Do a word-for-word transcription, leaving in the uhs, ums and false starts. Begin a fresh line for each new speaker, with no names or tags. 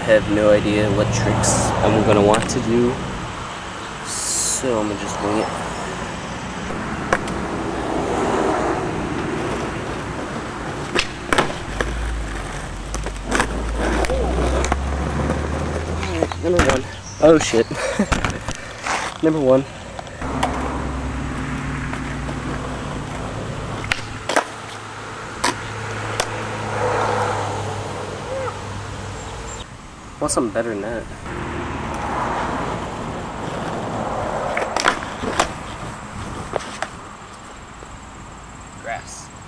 have no idea what tricks I'm gonna want to do, so I'm gonna just wing it. Alright, number one. Oh shit. Number one. I want something better than that. Grass.